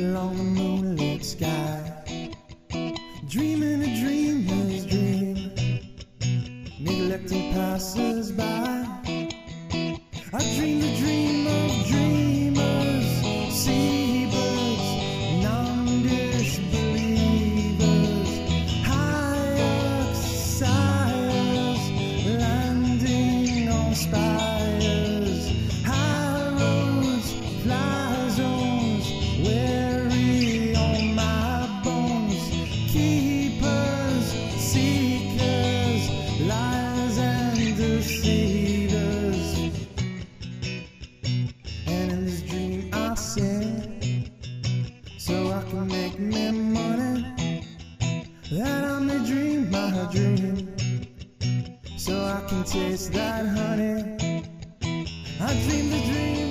along the moonlit sky, dreaming a dreamer's dream, neglecting passers-by. I dream the dream of dreamers, seabirds, non-disbelievers, high-sires landing on spires, high roads, fly zones, weary on my bones, keepers, seekers, lies and deceivers. And in this dream I sing, so I can make me money, that I may dream my dream, so I can taste that honey. I dream the dream